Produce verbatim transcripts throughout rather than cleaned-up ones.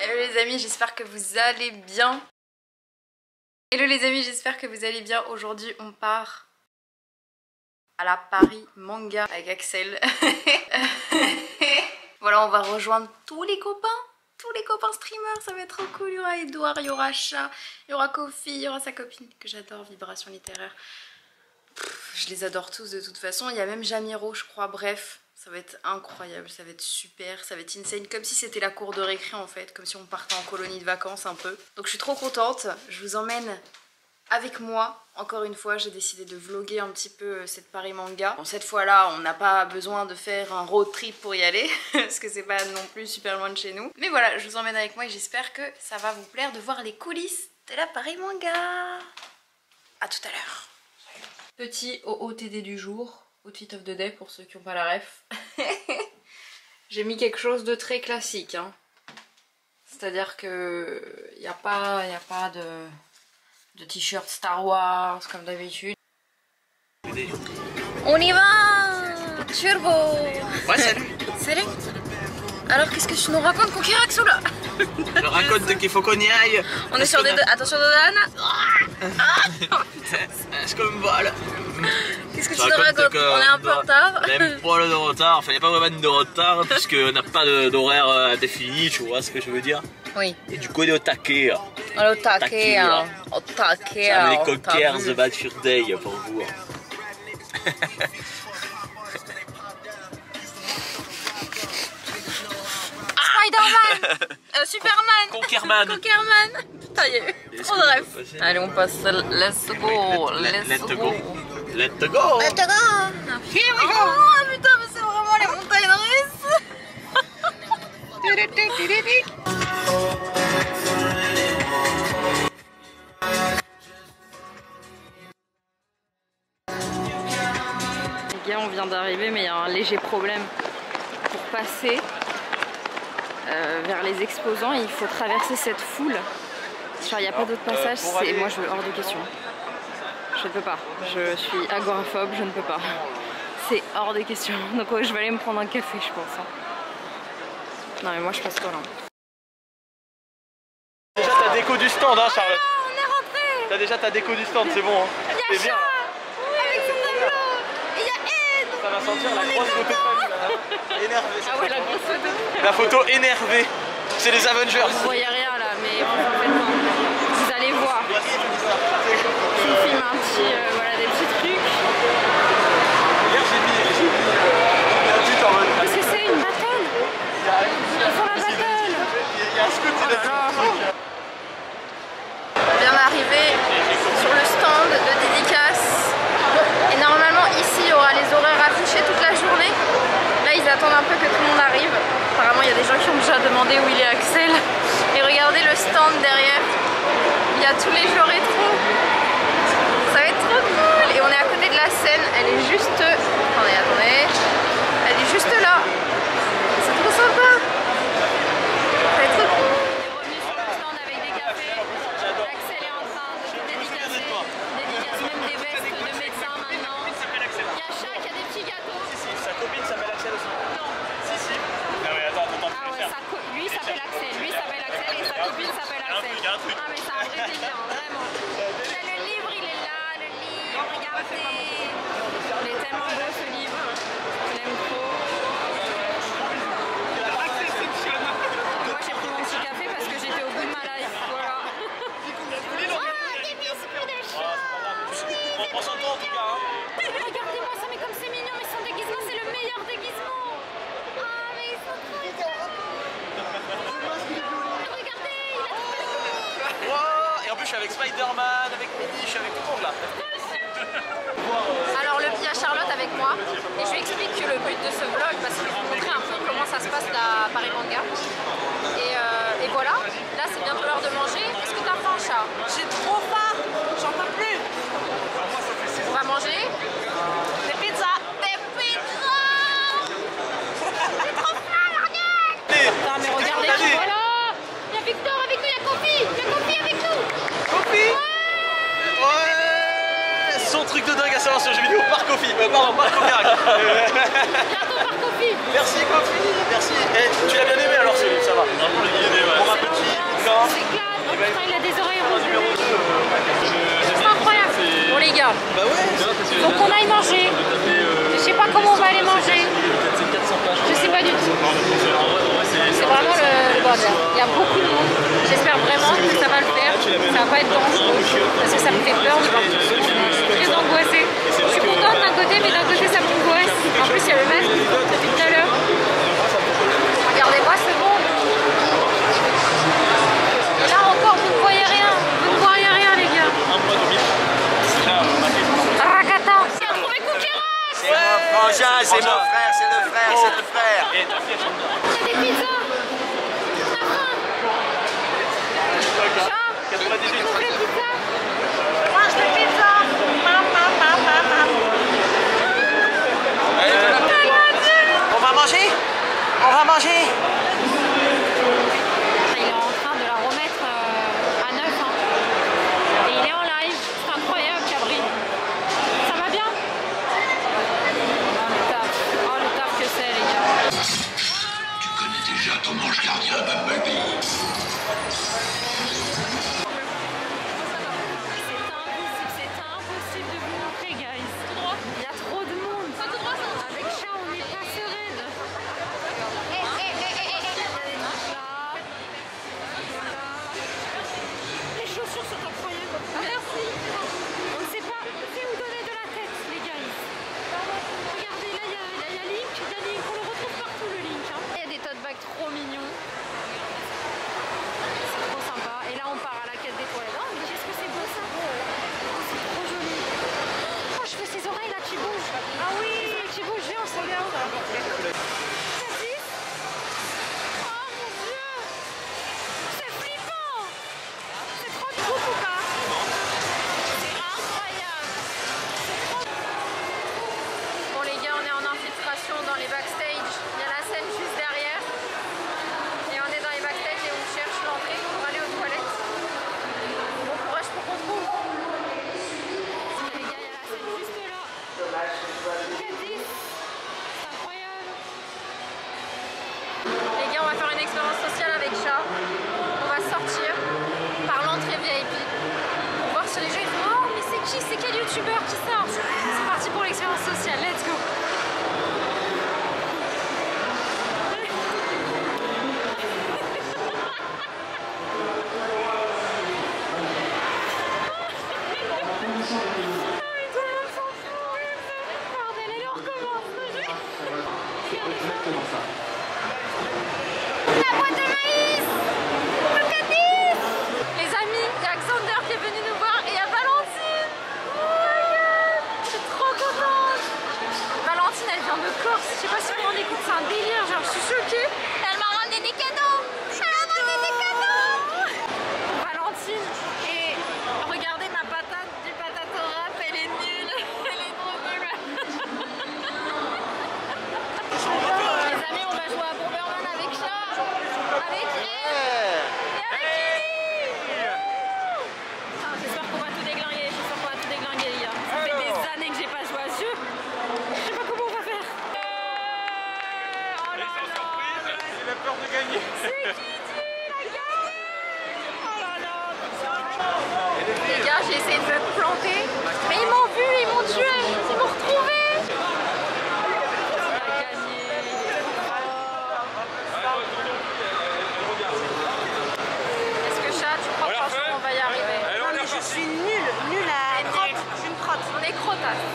Hello les amis, j'espère que vous allez bien. Hello les amis, j'espère que vous allez bien. Aujourd'hui on part à la Paris Manga avec Axel. Voilà, on va rejoindre tous les copains. Tous les copains streamers, ça va être trop cool. Il y aura Edouard, il y aura Chat, il y aura Kofi, il y aura sa copine que j'adore, Vibration Littéraire. Pff, je les adore tous de toute façon. Il y a même Jamiro je crois, bref. Ça va être incroyable, ça va être super, ça va être insane, comme si c'était la cour de récré en fait, comme si on partait en colonie de vacances un peu. Donc je suis trop contente, je vous emmène avec moi. Encore une fois, j'ai décidé de vlogger un petit peu cette Paris Manga. Bon, cette fois-là, on n'a pas besoin de faire un road trip pour y aller, parce que c'est pas non plus super loin de chez nous. Mais voilà, je vous emmène avec moi et j'espère que ça va vous plaire de voir les coulisses de la Paris Manga. A tout à l'heure. Petit O O T D du jour. Outfit of the day pour ceux qui n'ont pas la ref. J'ai mis quelque chose de très classique. Hein. C'est-à-dire que il n'y a pas, y a pas de, de t-shirt Star Wars comme d'habitude. On y va Turbo. Ouais, salut. Salut. Alors qu'est-ce que tu nous racontes, Conquirax ou là? Je raconte qu'il faut qu'on y aille. On est sur des... A... Attention Dodan. Est-ce qu'on me vole? Qu'est-ce que tu nous racontes? On est un peu en retard. On a un poil de retard, enfin il n'y a pas vraiment de retard puisqu'on n'a pas d'horaire euh, défini, tu vois ce que je veux dire? Oui. Et du coup on est au taquet. On est au taquet, hein. Au taquet. Ça met les coquers The Bad Fur Day pour vous. Spider-Man. euh, Superman. Conkerman. Conkerman. Ça y est, trop de rêve. Allez, on passe. Let's go. Let's, Let's go. go. Let's go. Let's go. Here we go. Oh putain, mais c'est vraiment les montagnes russes. Les gars, on vient d'arriver, mais il y a un léger problème pour passer. Euh, vers les exposants, il faut traverser cette foule. Genre il n'y a pas d'autre passage, euh, aller... moi je veux hors de question. Je ne peux pas, je suis agoraphobe, je ne peux pas. C'est hors de question. Donc ouais, je vais aller me prendre un café je pense. Hein. Non mais moi je passe pas là. Déjà ta déco du stand hein Charlotte. Ah, on est rentré. T'as déjà ta déco du stand, c'est bon hein. Il y a Chat, oui, avec son tableau. Et il y a Ed. Ça va sentir la grosse photo de famille là. Énervé. Ah ouais, la grosse photo. La photo énervée. C'est les Avengers. Vous voyez rien là, mais vous en faites pas. Vous allez voir. Je vous filme un petit, euh, voilà, des petits trucs. Hier j'ai mis, j'ai mis euh, un but en mode. Qu'est-ce que c'est, une battle? Ils font la battle. Il y a un scout qui est On vient d'arriver sur le stand de dédicace. Et normalement ici il y aura les horaires affichés toute la journée. Là ils attendent un peu que tout le monde arrive. Apparemment il y a des gens qui ont déjà demandé où il est Axel. Et regardez le stand derrière. Il y a tous les jeux rétro. Ça va être trop cool. Et on est à côté de la scène. Elle est juste... Attendez, attendez. Elle est juste là. C'est trop sympa. Ça va être trop cool. On est revenu sur le stand avec des cafés. Axel est en train de dédicacer. Dédicace même des vestes de médecins maintenant. Il y a Chat qui a des petits gâteaux. Si, si, sa copine s'appelle Axel aussi. Non. Si, si. Non mais attends, attends, attends. Ah ouais, sa co lui s'appelle Axel, lui s'appelle Axel et sa copine s'appelle Axel. Ah mais c'est un vrai délire, vraiment. Là, le livre il est là, le livre, regardez. Il est tellement beau ce livre, je l'aime trop. Moi j'ai pris mon petit café parce que j'étais au bout de ma life, voilà. Oh des biscuits de Chat. On prend son temps en tout cas. Hein. Regardez-moi ça, mais comme c'est mignon, mais son déguisement c'est le meilleur déguisement. Ah mais ils sont trop bien. Regardez, il a trouvé le Wow. Et en plus je suis avec Spider-Man, avec Mini, je suis avec tout le monde là. Alors le petit à Charlotte avec moi et je lui explique que le but de ce vlog, parce qu'il faut montrer un peu comment ça se passe la Paris Manga. Et, euh, et voilà, là c'est bientôt l'heure de manger. Est-ce que t'as faim, Chat? J'ai trop faim, j'en peux plus. On va manger des pizzas. Des pizzas. J'ai trop faim, regarde. Putain mais regardez qui voilà. Il y a Victor avec nous, il y a Kofi. Il y a Kofi avec nous. Kofi. Ouais. Ouais. Son truc de dingue à savoir sur le jeu vidéo par Kofi. Euh, pardon, par Cocac. Bientôt par Kofi. Merci Kofi, merci. Eh, tu l'as bien aimé alors celui, ça va. Bon appétit. super bien. Il y a beaucoup de monde. J'espère vraiment que ça va le faire. Ça va pas être dangereux parce que ça me fait peur de voir tout ce monde. Je suis très angoissée. Je suis contente d'un côté, mais d'un côté ça m'angoisse. En plus, il y a le masque depuis tout à l'heure. Regardez-moi ce monde. Et là encore, vous ne voyez rien. Vous ne voyez rien, les gars. Rakata. Il a trouvé Koukéras. C'est mon frangin, c'est mon frère, c'est le frère, c'est le frère. Il y a des pizzas. On a faim. Chat, tu trouves les pizzas? Mange des pizzas. On va manger? On va manger? Il est en train de la remettre euh, à neuf. Hein. Et il est en live. C'est incroyable, Cabri. Ça va bien? Oh le taf. Oh le taf que c'est, les gars. Tu connais déjà ton ange gardien, Bumblebee. Trop mignon. C'est trop sympa. Et là on part à la quête des toilettes. Oh mais qu'est-ce que c'est beau ça. C'est trop joli. Oh je fais ses oreilles là qui bougent. Ah oui, les oreilles qui bougent, viens on s'en vient. Oh mon dieu. C'est flippant. C'est trop beau ou pas? C'est incroyable. C'est trop... Bon les gars, on est en infiltration dans les backstage. Il y a la scène juste derrière. Et on est dans les backstage et on cherche l'entrée pour aller aux toilettes. Bon courage pour qu'on trouve. Les gars, il y a la scène juste là. C'est incroyable. Les gars, on va faire une expérience sociale avec Chat. On va sortir par l'entrée V I P pour voir si les gens ils font oh mais c'est qui? C'est quel youtubeur qui sort? C'est parti pour l'expérience sociale. Let's go. La boîte de maïs! Les amis, il y a Xander qui est venu nous voir et il y a Valentine! Oh my god! Je suis trop contente! Valentine, elle vient de Corse. Je sais pas si vous vous rendez compte, c'est un délire. Genre, je suis choquée. Elle m'a ramené des cadeaux! Elle m'a ramené des cadeaux! Valentine, et regardez ma patate du patate au rap, elle est nulle! Elle est trop nulle! Les amis, on va jouer à Bomberman avec Chat, avec Eve et avec Kitty. J'espère qu'on va tout déglinguer, j'espère qu'on va tout déglinguer les gars. Ça fait des années que j'ai pas joué à ce jeu. Je sais pas comment on va faire. Oh là là. Il a peur de gagner. C'est Kitty, la gagne. Oh là là. Les gars, j'ai essayé de me planter, mais ils m'ont vu, ils m'ont tué, ils m'ont retrouvé. Est-ce que Chat, tu crois franchement qu'on va y arriver? Non mais je suis nulle, nulle à crotte. Je suis une crotte. On est crottas.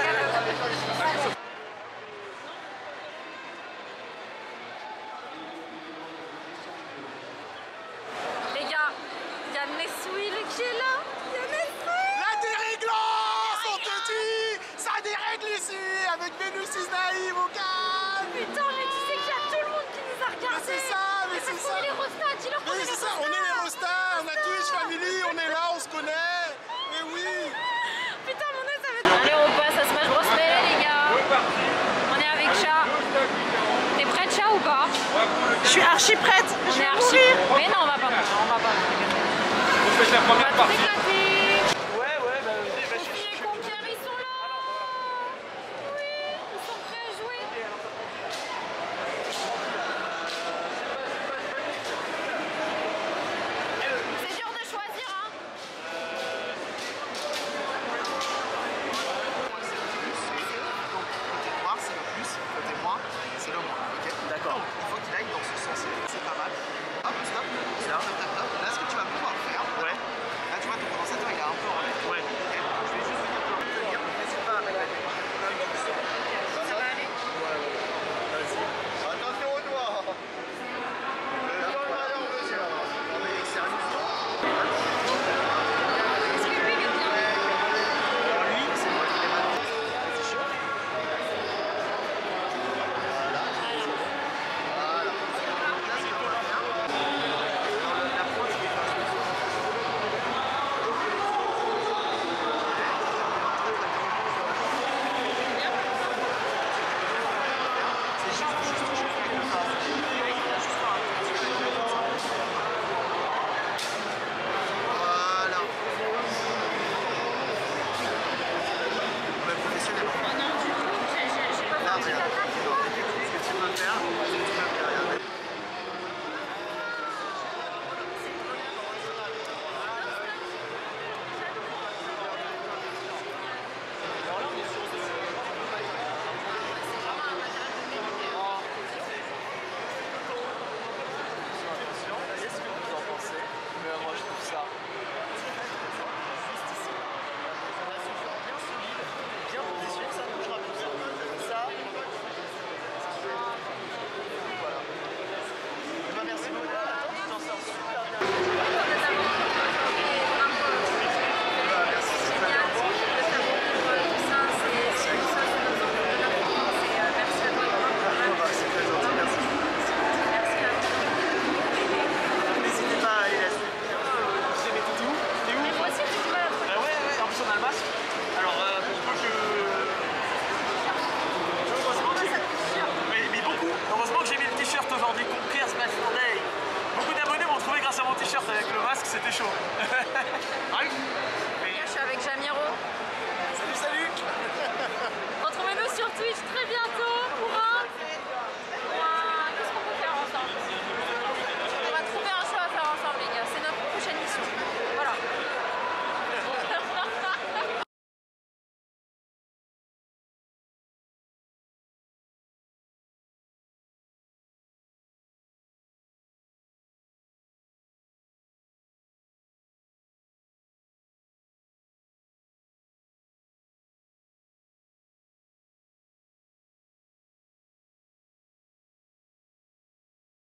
Les gars, il y a Neswil qui est là. Il y a Neswil. La déréglance, on te dit. Ça dérègle ici avec Vénus is naïve au calme. Putain, mais tu sais qu'il y a tout le monde qui nous a regardés. Mais c'est ça, mais c'est ça. On est les rostas, dis-leur qu'on est Mais les c'est ça, rostas. on est les rostas, on a Twitch Family, on est là, on se connaît. Mais oui. Putain, mon nez, ça va être... Allez, on passe à Smash Bros. Melee, les gars. On est avec Chat. T'es prête, Chat, ou pas? Je suis archi prête. On Je est vais archi... mourir. Mais non, on va pas mourir, on va pas mourir. On fait la On première va tout partie. éclater. Ouais, ouais, bah vas-y, bah, je Sophie et Compiègne, ils sont là. Oui, ils sont prêts à jouer. C'est dur de choisir, hein. Côté noir, c'est le plus, côté moins, c'est le moins. Ok. D'accord. Il faut qu'il aille dans ce sens. C'est pas mal. Hop. chaud.